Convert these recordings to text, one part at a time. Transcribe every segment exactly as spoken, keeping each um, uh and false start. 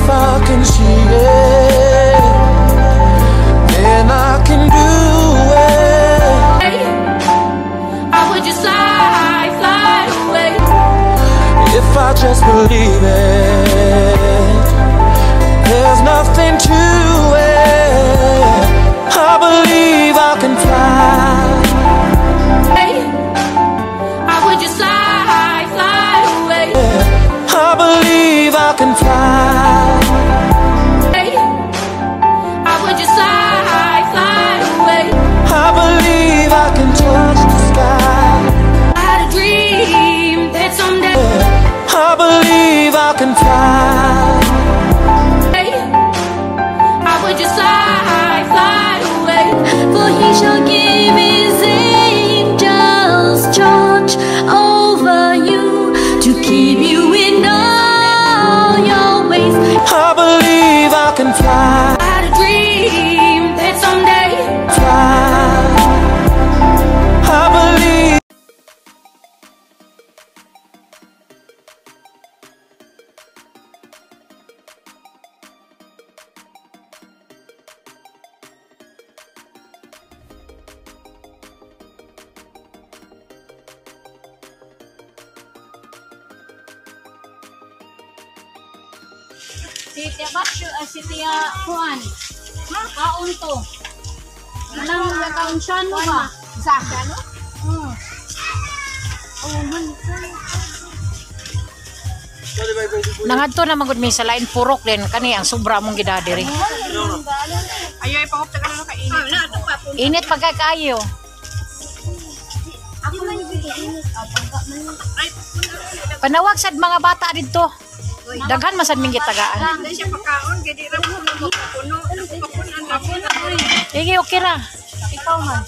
if I can see it, then I can do it. I would just fly, fly away if I just believe it. There's nothing to it. I believe I can fly. I would just fly, fly away. I believe I can fly. I would just fly, fly away. I believe I can touch the sky. I had a dream that someday I believe I can fly. I would just fly, fly away. For he shall give his angels charge over you to keep you in all your ways. I believe I can fly. I had a dream that someday Fly. I believe. Si Tia Basyo, uh, si Tia Juan. Kaon to. Anong kaon siya no ba? Sa ano? Hmm. Oh, man. Nangadto na magud mi sa lain purok din kani ang sobra mong gidadiri. Ayo ipahupta ka na kainit. Init pagka kayo. Ako man giginit. Panawag sad mga bata didto. Daghan masad ming gitagaan. Hindi siya pagkaon, gadi ra mo puno, papunan na puno. Igi okay ra. Ikaw man.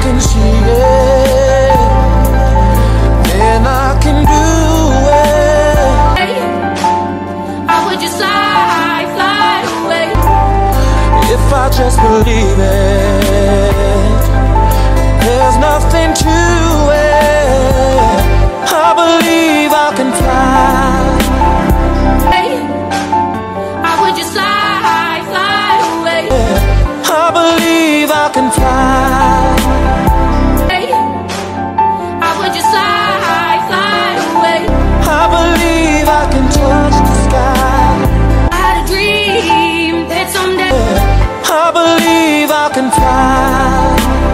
can see it, then I can do it. I would just fly, fly away. If I just believe it, there's nothing to it. I believe I can fly. I would just fly, fly away. I believe I can fly. I would just fly, fly away. I believe I can touch the sky. I had a dream that someday I believe I can fly.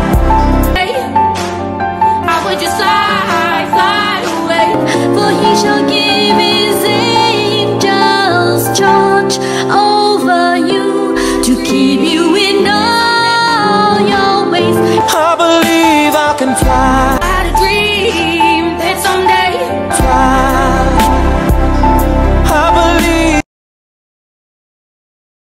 I would just fly, fly away. For he shall give his angels charge over you to keep you in all your ways. I believe I can fly.